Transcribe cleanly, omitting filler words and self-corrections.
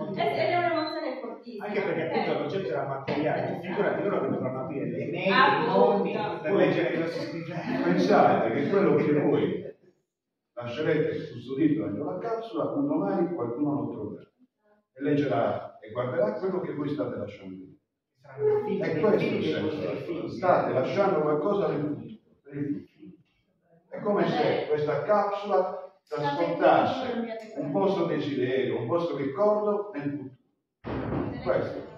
è un'emozione fortissima. Anche perché appunto il concetto era materiale, figurati loro che dovranno aprire le mail, i Appunto. nonni, per leggere cosa si scrive. Pensate che quello che voi lascerete custodito dentro la capsula, un domani qualcuno lo troverà e leggerà e guarderà quello che voi state lasciando. E questo è il senso. State lasciando qualcosa nel futuro. È come se questa capsula trasportasse un vostro desiderio, un vostro ricordo nel futuro. Questo.